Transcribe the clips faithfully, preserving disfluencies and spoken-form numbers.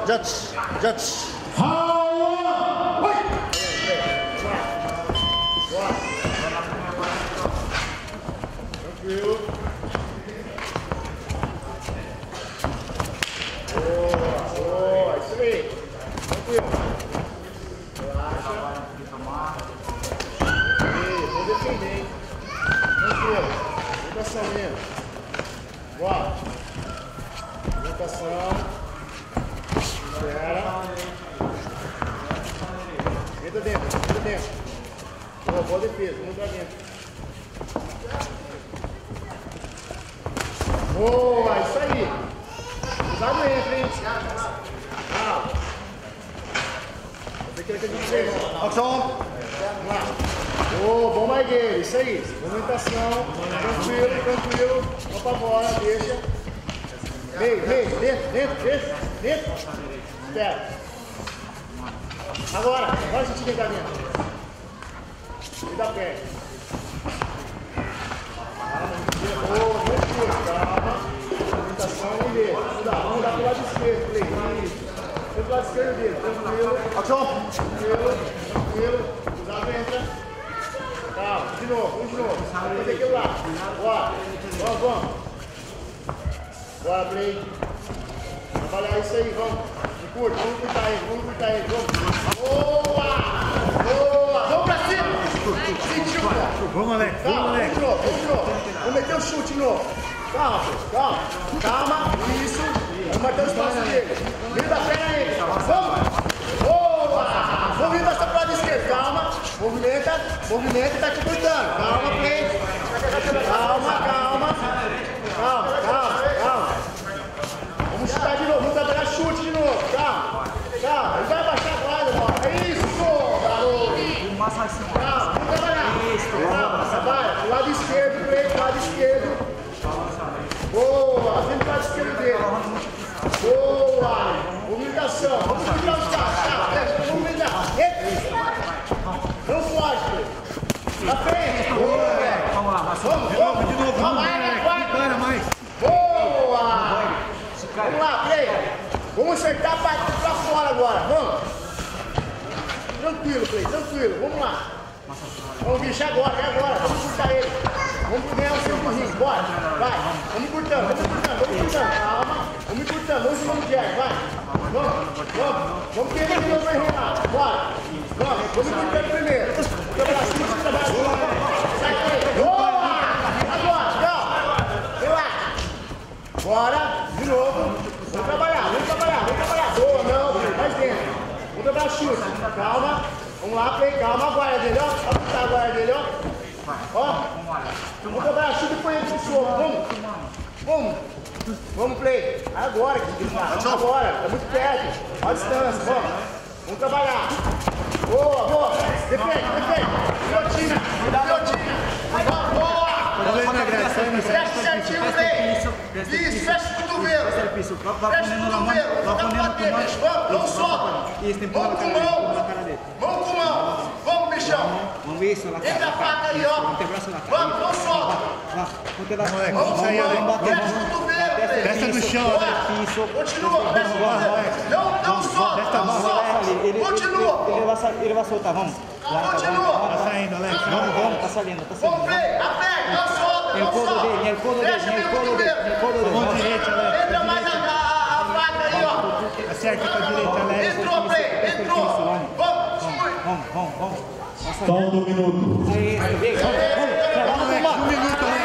Judge, judge. Tranquilo. Boa, boa, isso aí. Tranquilo. Relaxa. Ei, vou defender, hein? Tranquilo. Orientação mesmo. Bora. Orientação. Espera. Entra dentro, entra dentro. Boa, boa defesa, vamos pra dentro. Boa, isso aí. Cuidado entra, hein? Calma. Você quer que a gente veja? Ação. Vamos lá. Boa, bom Margueiro, isso aí. Movimentação. Tranquilo, tranquilo. Vamos pra bola, deixa. Meio, meio, dentro, dentro, dentro, dentro. Espera. Agora, agora a gente vem cá dentro. Cuida a perna. Boa, tranquilo, calma. Movimentação e meio. Cuidado, vamos dar pro lado esquerdo, play. Isso. Pro lado esquerdo dele, tranquilo. Ação. Tranquilo, tranquilo. Cuidado, entra. Calma, de novo, vamos de novo. Vamos fazer aquilo lá. Bora, vamos, vamos. Bora, play. Trabalhar isso aí, vamos. Curta, vamos curtar ele, vamos curtar ele, vamos. Boa! Boa! Vamos pra cima! Sentiu, cara? Vamos, Alex, vamos, Alex. Vamos de novo, vamos de novo. Vamos meter o chute de novo. Calma, filho, calma. Calma, isso. Vamos bater o espaço dele. Vira da perna aí. Vamos! Boa! Vamos vir dessa pro lado esquerdo, calma. Movimenta, movimenta e tá te cortando. Calma, play. Calma, calma. Calma, calma, calma. Vamos chutar de novo, vamos trabalhar chute de novo, calma, calma, ele vai baixar a guarda, irmão, é isso, garoto, calma, vamos trabalhar, calma, trabalha, do lado esquerdo, play, do lado esquerdo, boa, sempre do lado esquerdo dele, boa, movimentação, vamos subir os caras, vamos movimentar, não pode, play, na frente, boa, vamos lá, vamos, vamos, de novo, vamos, vai, mais, boa. Vamos lá, play. Vamos acertar a parte pra fora agora, vamos. Tranquilo, play, tranquilo, vamos lá. Vamos bichar agora, é agora, vamos cortar ele. Vamos ganhar o seu burrinho, bora, vai. Vamos cortando, vamos cortando, vamos cortando, calma. Vamos cortando, vamos vamos direto, vai. Vamos, vamos, vamos querer que eu vai Renato, bora. Vamos, vamos cortando primeiro. Trabalhar assim, trabalhar assim. Sai, play, boa. Agora, calma. Relaxa. Bora, de novo. Vamos trabalhar, vamos trabalhar, vamos trabalhar. Boa, não, mais dentro. Vamos trabalhar chute. Calma. Vamos lá, play, calma. A guarda dele, ó. Olha como tá a guarda dele, ó. Ó. Vamos trabalhar chute e põe ele no soco. Vamos. Vamos. Vamos, play. Agora que gritar. Agora. Tá muito perto. Olha a distância. Vamos. Vamos trabalhar. Boa, boa. Defende, defende. Pilotinha. Pilotinha. Boa. Fecha certinho, play. Isso, fecha o cotovelo. Fecha o cotovelo. Vamos bater, bicho. Vamos, não solta. Vamos com mão. Mão com mão. Vamos, bichão. Entra a faca aí, ó. Vamos, não solta. Vamos com mão. Fecha o cotovelo, play. Testa no chão, né? Continua, fecha o cotovelo. Não, não solta, não solta. Continua. Ele vai soltar, vamos. Continua. Tá saindo, Alex. Vamos, vamos, tá saindo, tá saindo. Vamos, play. Aperta, não solta, não solta. Fecha o cotovelo. Mão direita, Alex. Entra mais a, a, a faca aí, ó. Acerta com a direita, Alex. Entrou, play. Entrou. Vamos, fui. Vamos, vamos, vamos. Só um minuto. Aí, vem, vamos, vamos. Vamos, Alex. Um minuto, Alex.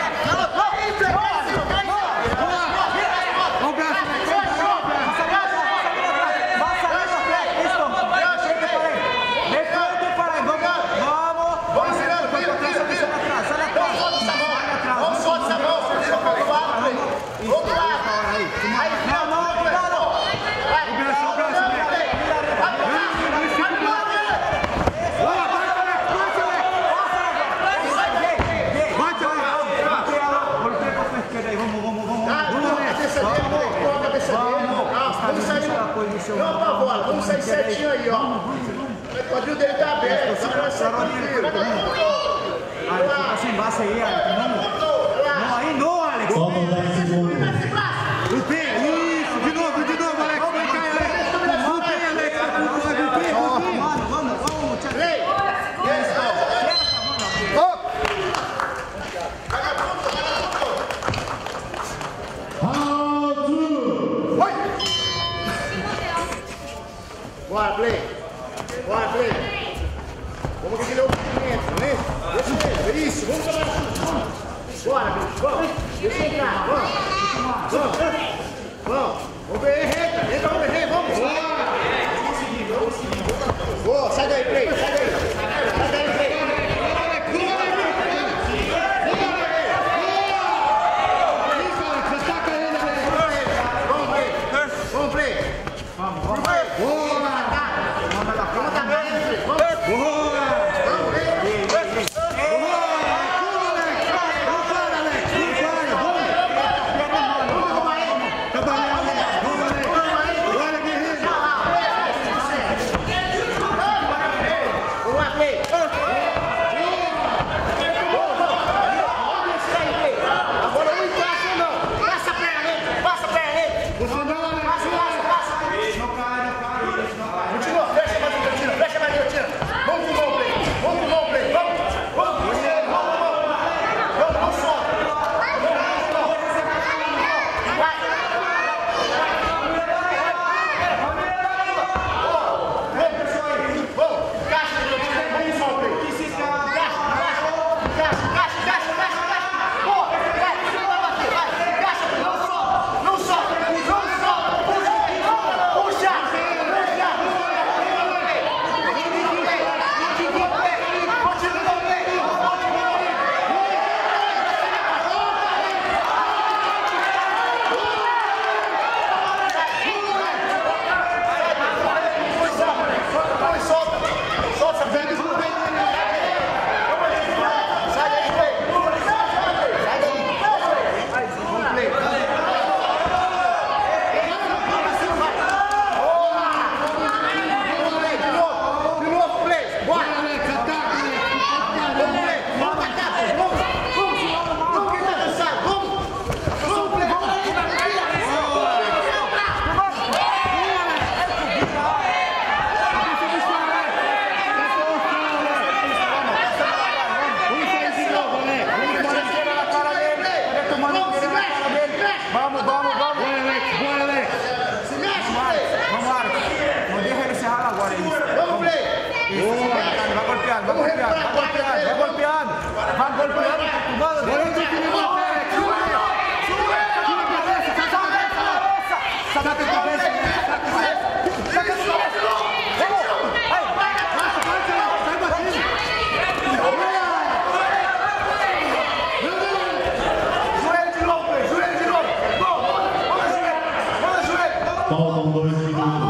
Não apavora, vamos sair certinho aí, ó. O quadril dele tá aberto, segurança tranquilo. Assim embaixo aí, não, aí não, Alex. Faltam dez segundos. O pé, isso, de novo, de novo, Alex. Vai cair, Alex. Saca a cabeça. Saca a cabeça. Faltam dois minutos.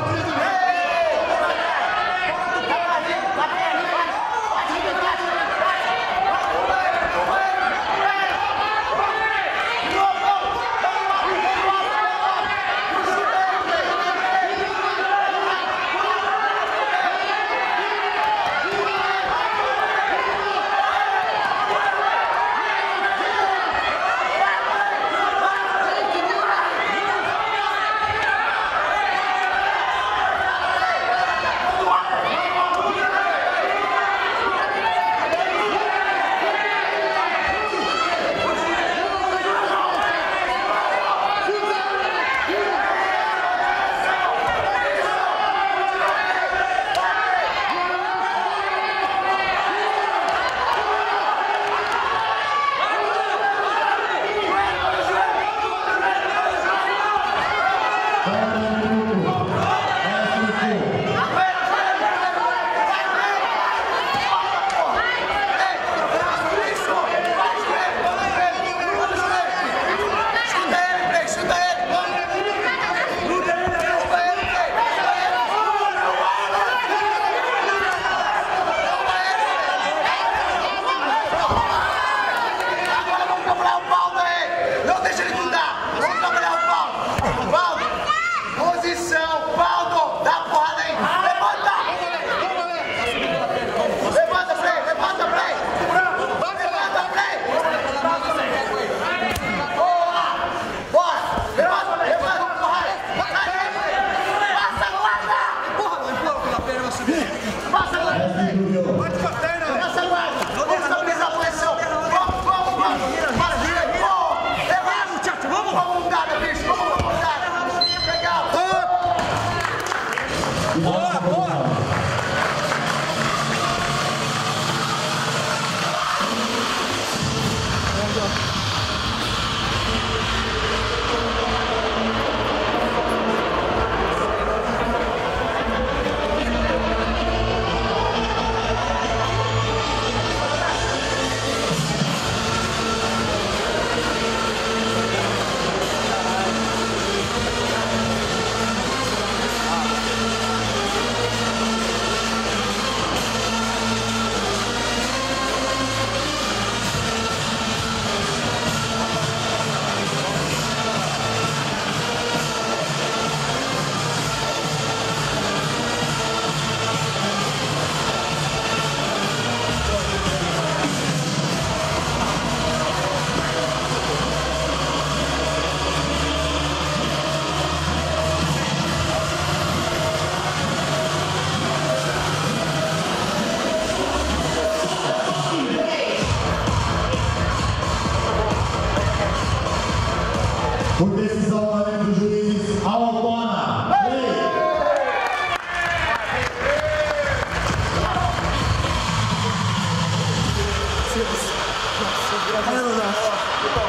Por decisão unânime dos juízes, Aldona.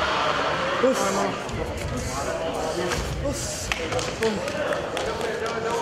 Nossa.